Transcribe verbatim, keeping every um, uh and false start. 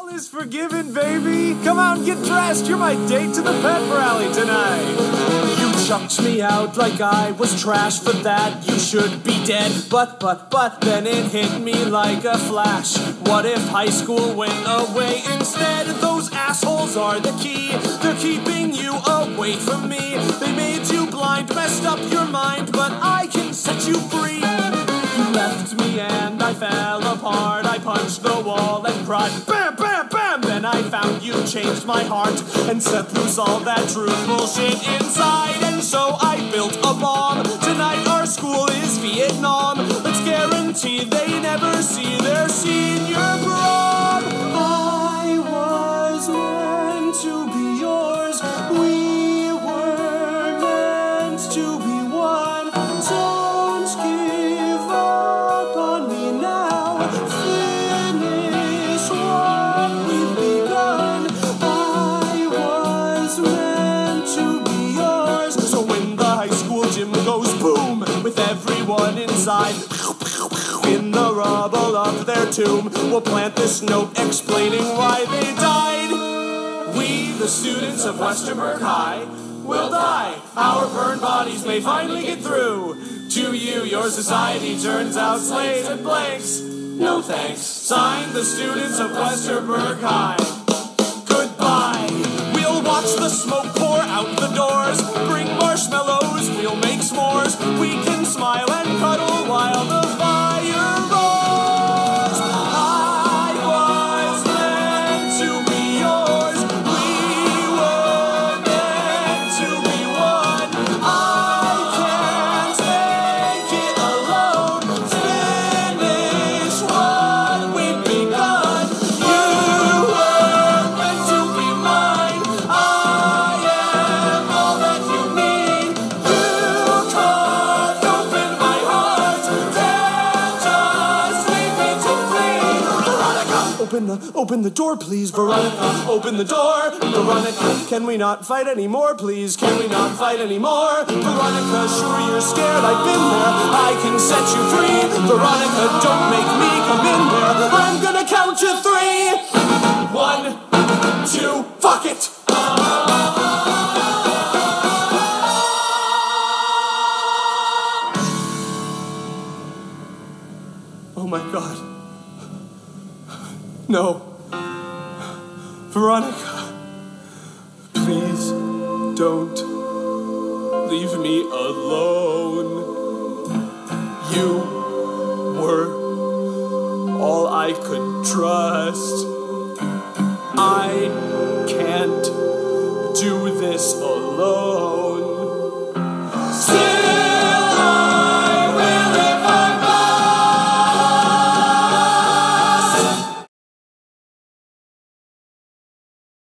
is forgiven, baby. Come out and get dressed. You're my date to the pep rally tonight. You chucked me out like I was trash. For that, you should be dead. But, but, but, then it hit me like a flash. What if high school went away instead? Those assholes are the key. They're keeping you away from me. They made you blind, messed up your mind, but I can set you free. You left me and I fell apart. I punched the wall and cried, bam, bam, bam. Then I found you changed my heart and set loose all that truth bullshit inside. And so I built a bomb. Tonight our school is Vietnam. Let's guarantee they never see their senior prom. I was meant to be yours. We were meant to be one. Don't give up on me now. Finish what we've begun. I was meant to be yours. So when the high school gym goes boom, with everyone inside, in the rubble of their tomb, we'll plant this note explaining why they died. We, the students of Westerberg High, will die. Our burned bodies may finally get through. To you, your society turns out slaves and blanks. No thanks. Signed, the students of Westerberg High. Goodbye. We'll watch the smoke pour out the doors. Bring marshmallows, we'll make s'mores. We can smile and cuddle while the fire roars. I was meant to be yours. We were meant to be one. I can't take it alone. Finish what we've begun. You were meant to be mine. I am all that you need. You carved open my heart. Can't just leave me to bleed. Veronica, open the, open the door, please. Veronica, open the door. Veronica, can we not fight anymore, please? Can we not fight anymore? Veronica, sure you're scared. I've been there. I can set you free. Veronica, don't make me come in there. I'm gonna count to three. One, two, fuck it. Oh my God. No. Veronica, please don't leave me alone. You were all I could trust.